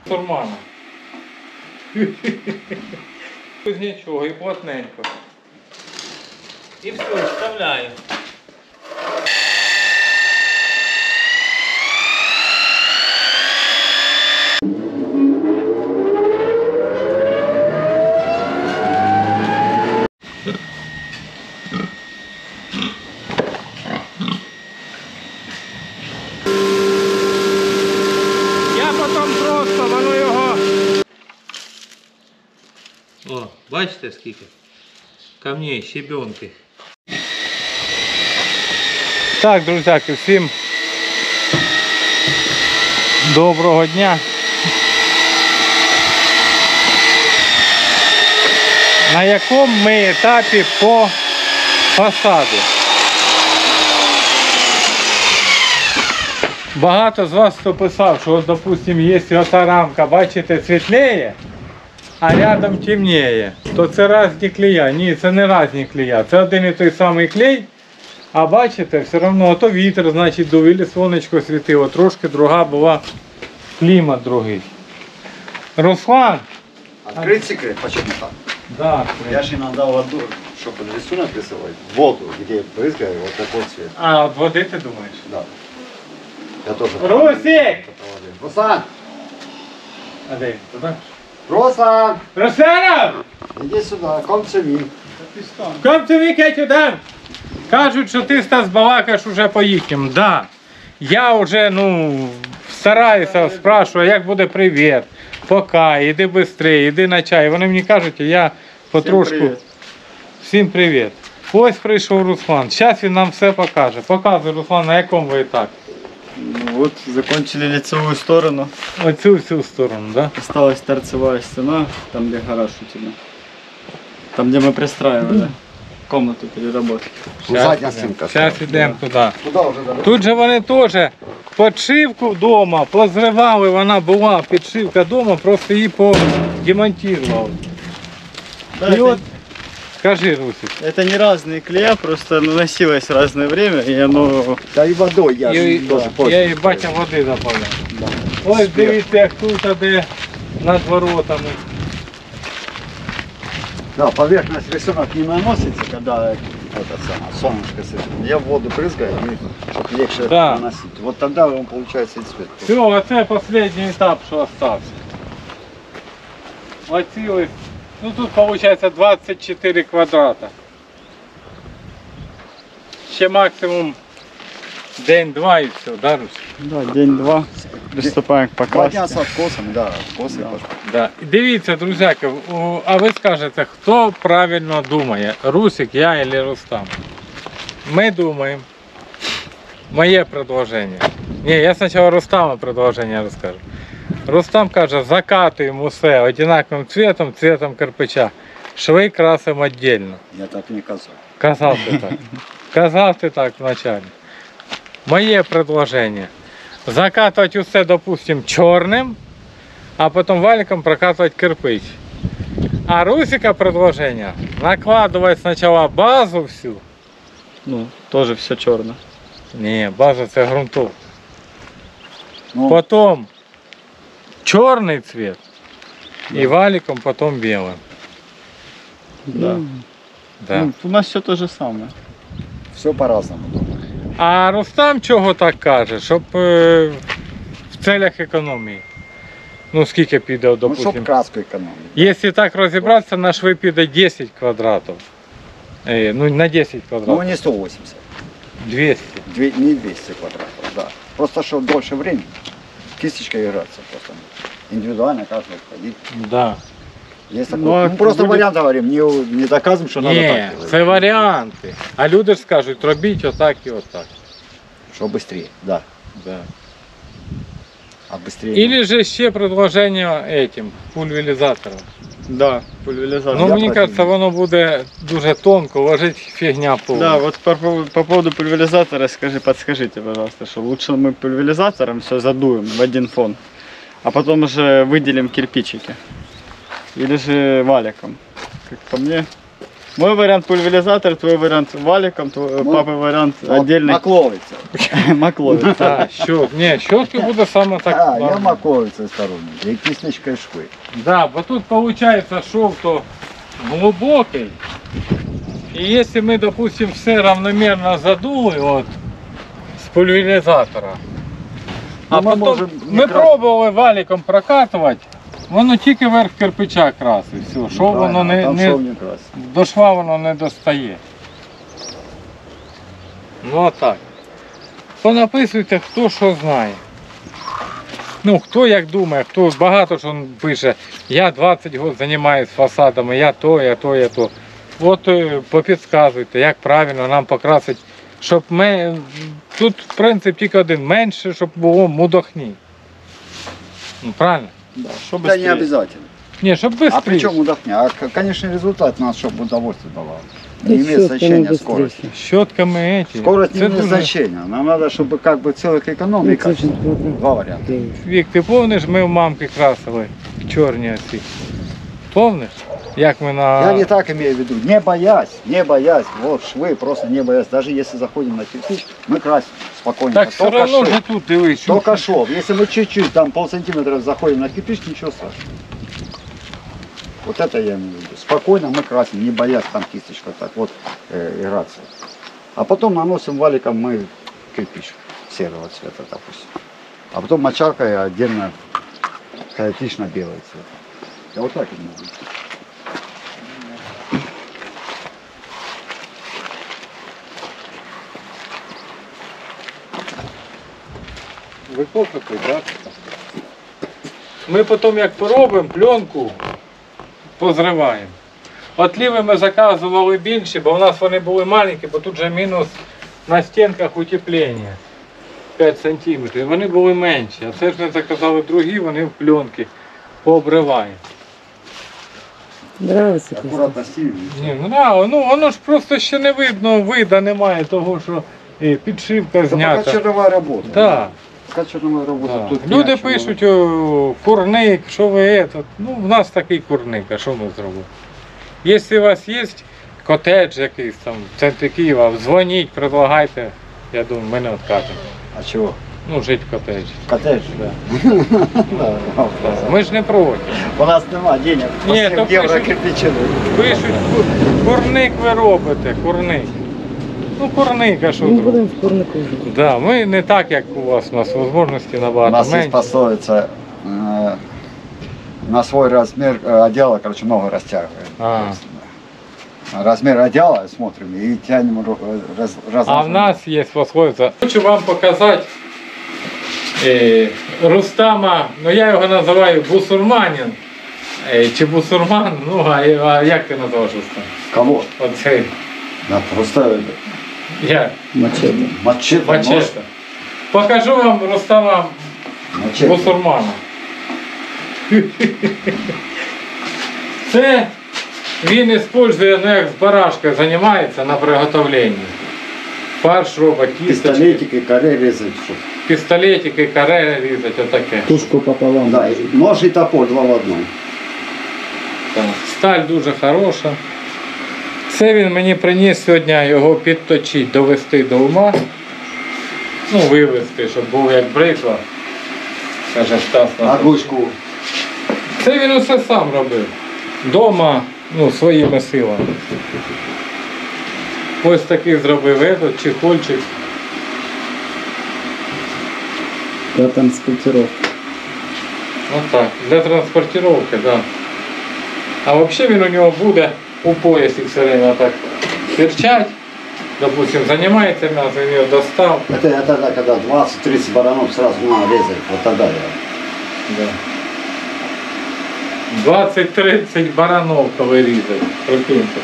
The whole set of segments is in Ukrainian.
Нормально. Без нічого, і плотненько. І все, вставляємо. О, бачите скільки? Камней, щебенки. Так, друзяки, всім доброго дня. На якому ми етапі по фасаду? Багато з вас хто писав, що, от, допустим, якщо ота рамка, бачите, світліє, а рядом темніє, то це різні клея. Ні, це не різні клея. Це один і той самий клей, а бачите, все одно то вітер, значить, дув, або сонечко світило, трошки друга була, клімат другий. Руслан! Открыть секрет, почему так? Да, Я же иногда воду, чтобы рисунок рисовать, воду, где брызгаю, вот такой цвет. А, от води ти думаєш? Да. Я тоже. Русик! Руслан! А де він? Туди? Руслан! Руслан! Иди сюда, come to me. Come to me, Кетю, да? Кажуть, що ти, Стас, балакаєш уже по їхнім. Да. Я вже, стараюся, спрашиваю, як буде привіт. Пока, іди швидше, іди на чай. Вони мені кажуть, а я потрошку. Всім привіт. Ось прийшов Руслан. Зараз він нам все покаже. Показуй, Руслан, на якому ви етапі. Ну вот, закончили лицевую сторону. Оцю всю сторону, да? Осталась торцевая стена, там где гараж у тебя. Там где мы пристраивали комнату переработки. Задняя стенка. Зараз йдемо туди. Туда уже дали. Тут же вони теж підшивку вдома позривали, вона була підшивка вдома, просто її подемонтували. Да, І от, скажи, Русик. это не разные клея, просто наносилось в разное время, и оно... Да и водой я же тоже Я пользуюсь. їй батя води добавляв. Да. Ось дивіться, як тут, де над воротами. Да, поверхность рисунок не наносится, когда солнышко светит. Я в воду брызгаю, чтобы легче Да. наносить. Вот тогда он получается и цвет. Все, оце останній етап, що залишився. Оці ось, тут виходить 24 квадрата. Ще максимум день-два і все, да, Русь? Да, день-два, приступаем к 2 дня покраске. с откосом, да, после пошел. Да. Дивіться, друзяки, а ви скажете, хто правильно думає, Русик, я або Рустам? Ми думаємо. Моє предложення. Ні, я спочатку Рустама предложення розкажу. Рустам каже, закатуємо все однаковим цветом кирпича. Шви красимо віддільно. Я так не казал. Казав ти так. Казав ти так вначале. Моє предложення. Закатувати усе, допустим, чорним, а потім валиком прокатувати кирпич. А Русика предложення накладувати спочатку базу всю. Ну, тоже все черное. Ні, база це ґрунтов. Ну, Потім чорний цвет і валиком потім білим. Да. Да. Ну, у нас все то же самое. все по-разному. А Рустам чого так каже? Щоб в целях економії. Ну скільки піде, Ну, допустим. чтобы краску экономить. Якщо так розібратися, на шви піде 10 квадратів. Ну на 10 Ну, квадратів. не 180. 200. Не 200 квадратов, да. Просто, что дольше времени. Кисточкой играться просто. Индивидуально каждый ходить. Да. Есть такой. Ну, а Мы просто будет- вариант говорим, не доказываем, что надо Ні, так делать. це варіанти. А люди ж скажуть, робіть отак і отак. Что быстрее, да. Да. А быстрее. Или же ще предложення этим, пульверизатором. Да, пульверизатор. Ну Я мені против. кажется, воно буде дуже тонко, ложить фігня повна. Да, вот по поводу пульверизатора подскажите, пожалуйста, что лучше мы пульверизатором все задуем в один фон, а потом уже выделим кирпичики. Или же валиком. Как по мне, Мой вариант пульверизатор, твой вариант валиком, твой папы вариант отдельный. Макловица. Макловица. Так, ні, щотки буде саме так. А, я нормально. маковица сторонник. И кисточкой швы. Да, бо тут виходить шов то глибокий. І якщо ми, допустим, все равномерно задули от, з пульверизатора, а Ну, ми потім можемо ми якраз- пробували валиком прокатувати, воно тільки верх кирпича красить. Все, шов воно Там не, шов не красит. до шва воно не достає. Ну отак. Понаписуйте, хто що знає. Ну, хто як думає, хто багато що пише, я 20 років займаюся фасадами, я то, я то, я то. От попідказуйте, як правильно нам покрасити, щоб ми... Тут принцип тільки один, менше, щоб було мудохні. Ну, правильно? Да, что Да не быстрее. обязательно. Ні, щоб А швидше. при чем удохня? А, конечно, результат у нас, чтобы удовольствие давал. Да Не имеет щетками значения быстрее. скорость. Щотками эти. Скорость не Це имеет дуже... значения. Нам надо, чтобы как бы целых экономий Ну, це ж Два варианта. Вік, ти помниш, ми в мамки красили чорні оці? Помниш? Як ми на... Я не так имею в виду. Не боясь. Вот швы, просто не боясь. Даже если заходим на кирпич, мы красим спокойно. Так все одно ж тут дивись. що- Только шов. Если мы чуть-чуть, там полсантиметра заходим на кирпич, ничего страшного. Вот это я имею в виду. Спокойно мы красим, не боясь там кисточка так вот играться. А потом наносим валиком мы кирпич серого цвета, допустим. А потом мочалкой отдельно хаотично белый цвет. Я вот так имею в виду. Викопати, так? Ми потім як поробимо пленку, позриваємо. От ліві ми заказували більше, бо в нас вони були маленькі, бо тут же мінус на стінках утеплення 5 см. Вони були менші. А це ж ми заказали другі, вони в пленки пообриваємо. Нравится, конечно. Аккуратно стиль. Ні, ну воно ж просто ще не видно, вида немає того, що підшивка Это пока знята. черновая работа. Так. Пока черновая работа. Да. Тут Люди ни о чем. пишуть, о, курник, що ви это. Ну, в нас такий курник, а що ми зробимо? Якщо у вас є котедж якийсь там в центрі Києва, дзвоніть, предлагайте, я думаю, ми не відкажемо. А чего? Ну, жити в котеджі. Коттедж? Да. Да. Ми ж не проти. У нас нема денег. По Ні, 7 то євро пишуть- кирпичину. Пишуть, курник ви робите, курник. Ну, курник, а що Мы зробити? будем в курнику уже. Да, ми не так, як у вас можливості У набагато нас есть менше. пословица, на свой размер одеяла, короче, много растягиваем. А. Размер одеяла смотрим и тянем А в нас є пословиця. Хочу вам показати Рустама, ну я його називаю бусурманин, чи бусурман, ну а як ти називаєш Рустам? Кого? Оцей, Да, просто я, Мачете. мачете. Мачета. Покажу вам Рустама Мачете. бусурмана. Це він використовує, ну як з барашкою займається на приготовленні. Фарш робить, кісточки, Пистолетик и коре резать. чтоб- пістолетики, каре різать, отаке. Тушку пополам. Да, и нож и топор два в одном. Так, сталь дуже хороша. Це він мені приніс сьогодні його підточити, довести до ума. Ну, вивести, щоб був як брикла. Каже, Стас. А ручку Це він усе сам робив. Дома, ну, своїми силами. Ось такий зробив этот чехольчик. Да, транспортировка. Отак, для транспортировки, так. Да. А взагалі він у нього буде у поясі все время так торчать. Допустим, займається м'ясом, він його достав. это тогда, когда 20-30 баранов сразу надо резать. Вот тогда я. Да. 20-30 баранов коли різать, прикиньте.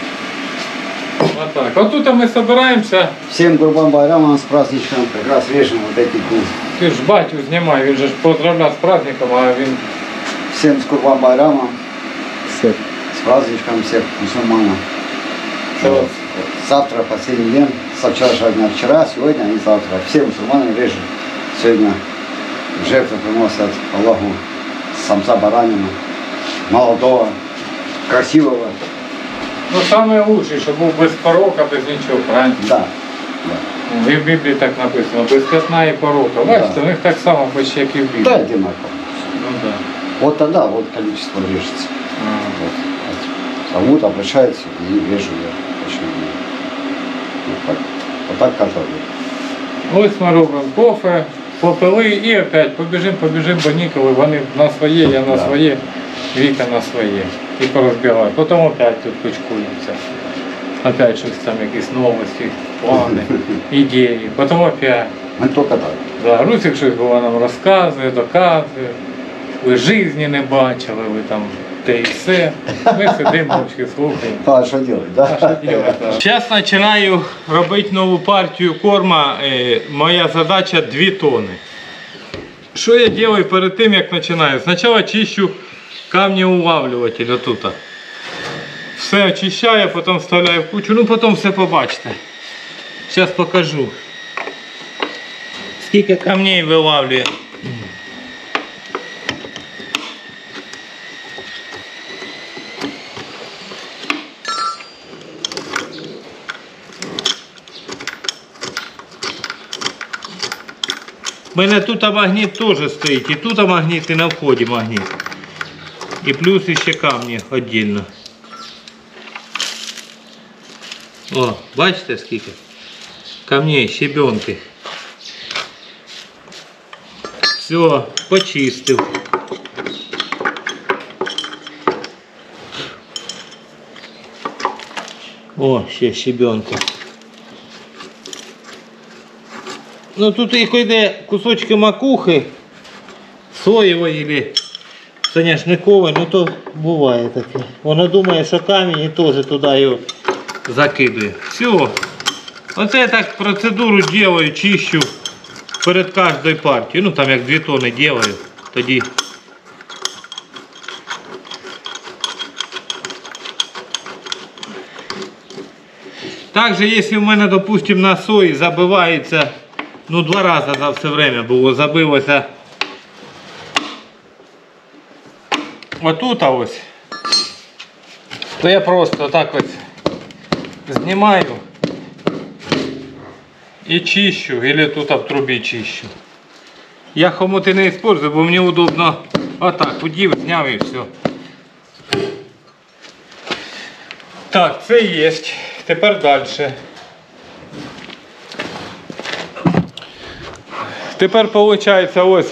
Отак. От тут ми збираємося, Всем Курбан Байрамом с праздничком как раз режем вот эти куски. ти ж батю знімай, він же ж поздравляв з праздником, а він Всем с Курбан Байрамом, Все. с праздничком всех мусульман. це от. Завтра последний день, со вчерашнего дня, вчера, сегодня и завтра. Все мусульмане режут сегодня жертвы приносят Аллаху самца баранина, молодого, красивого. Ну саме лучше, щоб був без порока, без нічого, правильно? Да. Да. І в Біблії так написано, без п'ятна і порока. Бачите, Да. у них так само почти, як і в Біблії. Да, одинаково. Ну да. Вот тогда вот количество режется. А. Вот. А вот обращается и режу я. Очень вот так каждый день. Ось ми робимо кофе, попили і опять побіжимо, бо ніколи. Вони на своє, я на Да. своє, Віка на своє. І порозбігаю. Потім опять тут кучкуємося. Опять щось там, якісь новості, плани, ідеї. Потім опять. Мы только так. Да, Русик щось було нам розказує, доказує. Ви житті не бачили, ви там те і все. Ми сидимо, мовчки слухаємо. А что делать, да? Зараз починаю робити нову партію корма. Моя задача 2 тонни. Що я роблю перед тим, як починаю? Спочатку чищу камнеулавлюватель отут. Все очищаю, потім вставляю в кучу, ну потім все побачите. Зараз покажу. Скільки камней вилавлює. У мене тут магніт теж стоїть, і тут магніт, і на вході магніт. І плюс ще камні віддільно. О, бачите скільки? Камней, щебенки. Все, почистив. О, ще щебенка. Ну тут їх йде кусочки макухи, соєвої или соняшникової, ну то буває таке. Вона думає, що камінь і теж туди його закидує. Все. Оце я так процедуру роблю, чищу перед кожною партією. Ну там як 2 тонни роблю, тоді. Також, якщо в мене, допустим, на сої забивається, ну 2 рази за все время було, забилося отут ось, то я просто так ось знімаю і чищу, або тут в трубі чищу. Я хомути не використовую, бо мені удобно отак, удів, зняв і все. Так, це є. Тепер далі. Тепер виходить ось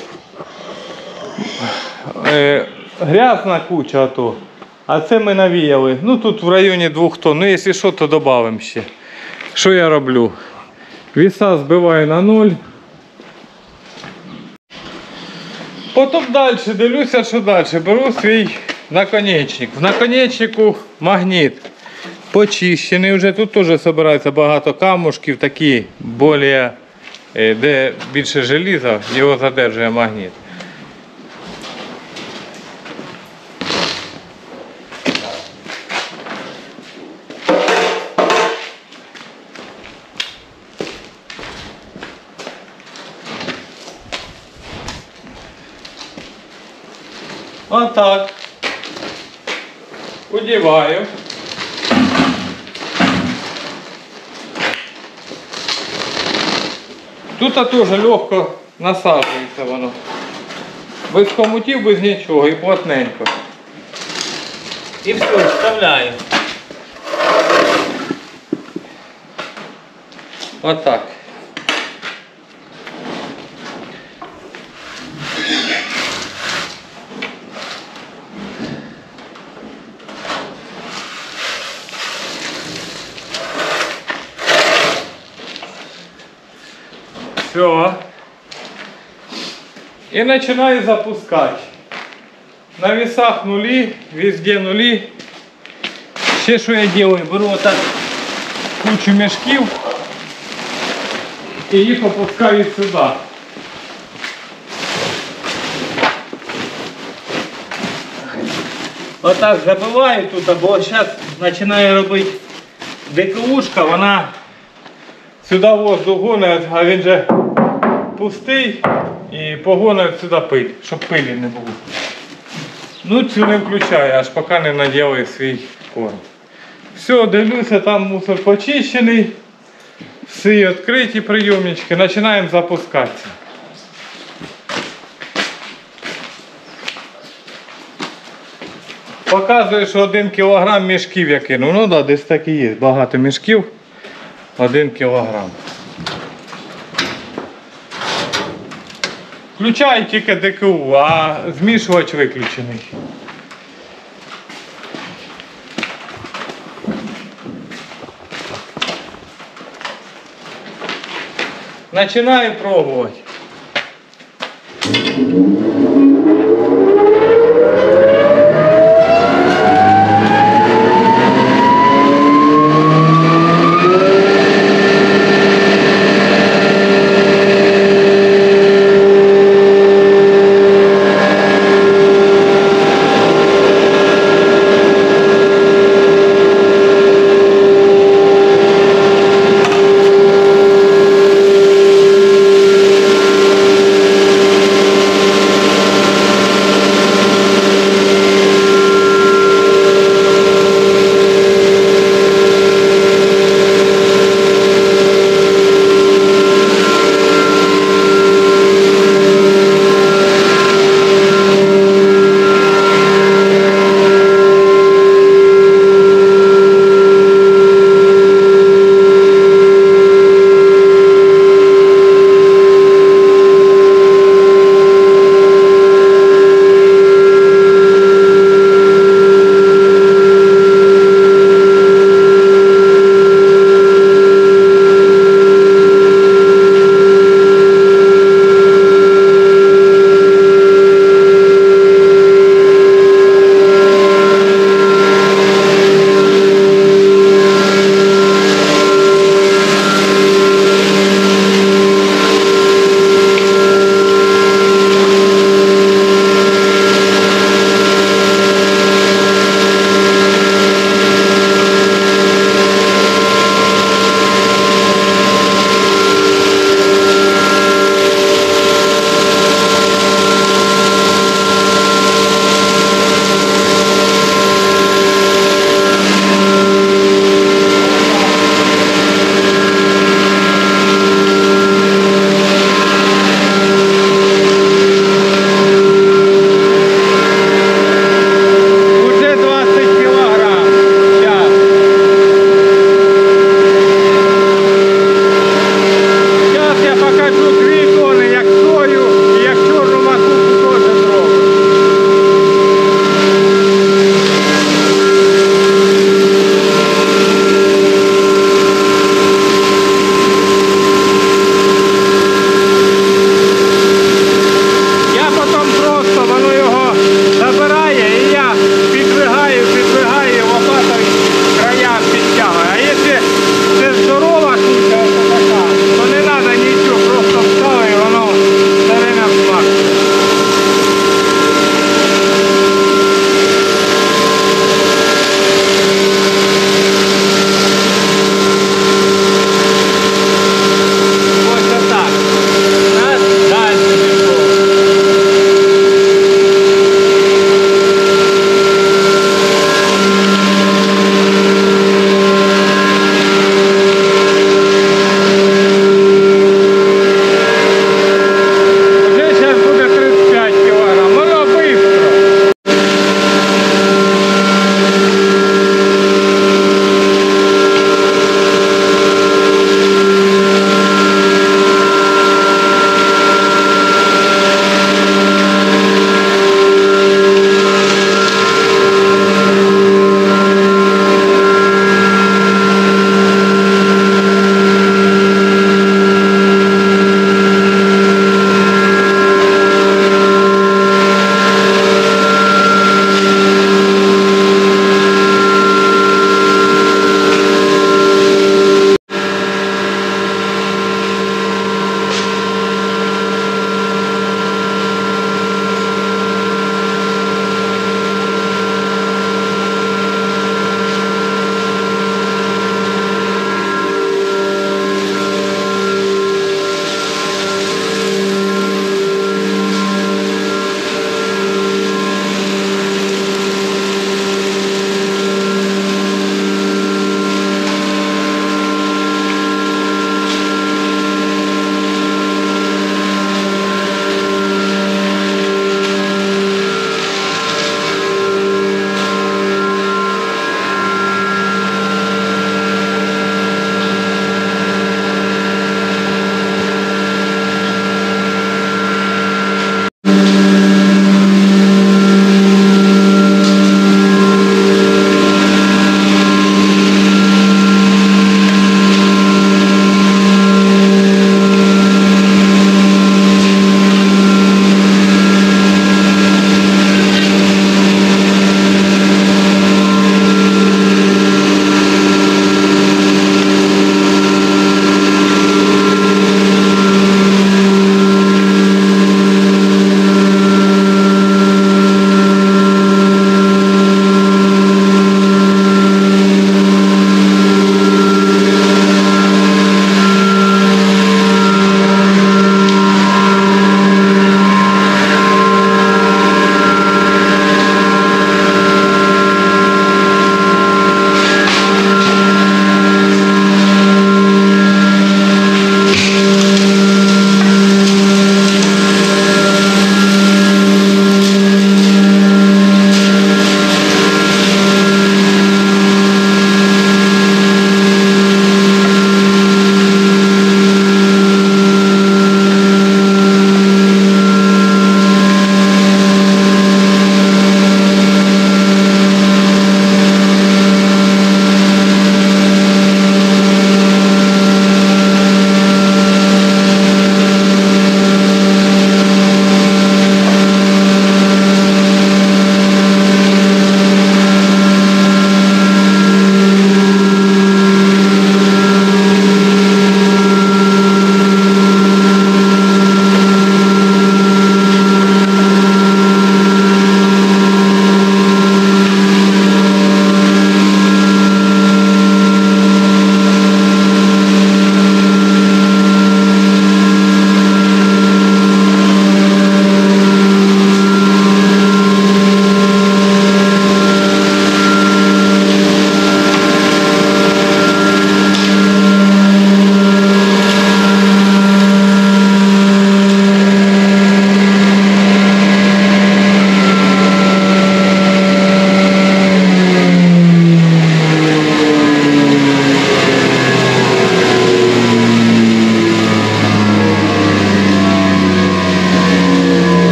грязна куча, а це ми навіяли. Ну тут в районі 2 тонн. Ну якщо що, то додамо ще. Що я роблю? Віса збиваю на 0. Потім далі дивлюся, що далі. Беру свій наконечник. В наконечнику магніт. Почищений вже, тут теж збирається багато камушків, такі більш, де більше желіза, його задержує магніт. Отак. Одіваю. Тут теж легко насаджується воно. Без хомутів, без нічого і плотненько. І все, вставляю. Отак. Все. И начинаю запускать. На весах нули, везде нули. Ще що я делаю? Беру вот так кучу мешків і їх опускаю сюди. Вот так забиваю тут, бо зараз починаю робити ДКУшка, вона сюди воздух гонить, а він же пустий і погонить сюди пиль, щоб пилі не було. Ну цю не включаю, аж поки не наділаю свій корм. Все, дивлюся, там мусор почищений. Всі відкриті прийомнички. Починаємо запускатися. Показує, що 1 кілограм мішків я кинув. Ну так, десь так і є. Багато мішків. 1 кілограм. Включаю тільки ДКУ, а змішувач виключений. Починаю пробувати.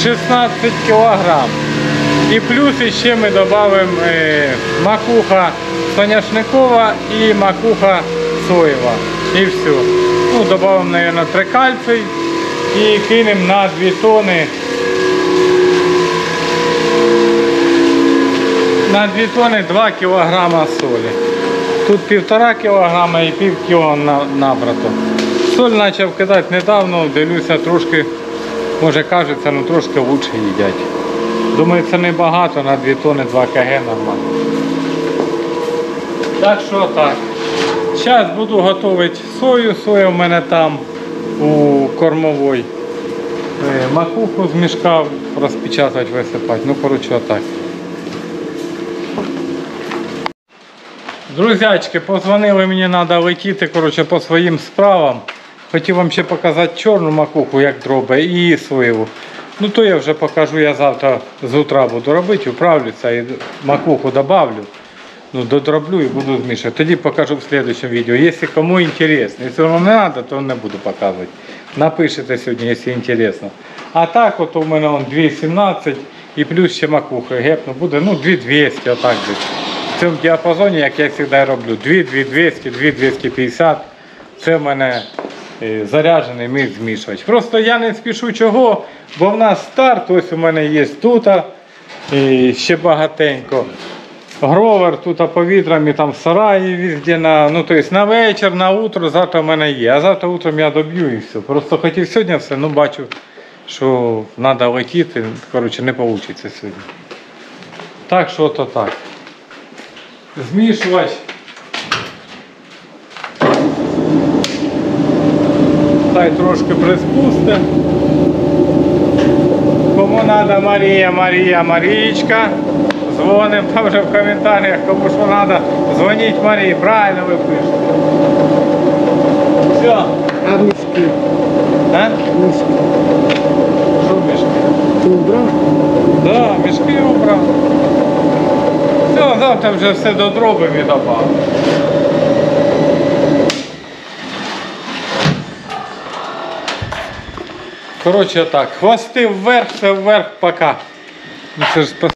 16 кілограм. І плюс ще ми додамо макуха соняшникова і макуха соєва. І все. Ну, додамо, мабуть, 3 кальцій і кинемо на 2 тони. На 2 тони 2 кілограма солі. Тут 1,5 кілограма і пів кіло набрато. Соль почав кидати недавно, дивлюся, трошки, може кажеться, ну трошки лучше їдять. Думаю, це не багато, на 2 тони 2 кг нормально. Так що так. Зараз буду готувати сою. Соя в мене там у кормовій. Макуху з мішка розпечатати, висипати. Ну, коротше, отак. Друзячки, позвонили, мені треба летіти, коротше, по своїм справам. Хотів вам ще показати чорну макуху, як дроби, і соєву. Ну то я вже покажу, я завтра з утра буду робити, управлюся і макуху добавлю. Ну, додроблю і буду змішувати. Тоді покажу в следующем відео. Якщо кому інтересно. Якщо вам не треба, то не буду показувати. Напишите сьогодні, якщо інтересно. А так от у мене 2,17 і плюс ще макуха гепну буде, ну 2,200, отак десь. В цьому діапазоні, як я завжди роблю, 2,200, 2,250. Це в мене заряджений міг змішувач. Просто я не спішу чого, бо в нас старт, ось у мене є тут, і ще багатенько. Гровер тут по відрам і там в сараї везде, ну то есть на вечір, на утро, завтра в мене є. А завтра утром я доб'ю і все. Просто хотів сьогодні все, ну бачу, що треба летіти, коротше не вийде сьогодні. Так що то так. Змішувач. Хай трошки приспусти. Кому треба Марія, Марія, Марічка. Дзвонимо там вже в коментарях, кому що треба. Дзвоніть Марії, правильно ви пишете. Все. А мішки? А? Мішки. Що мішки? Ти убрав? Да, мішки убрав. Все, завтра вже все до дроби віддавав. Коротше так, хвости вверх, все вверх, пока. Це ж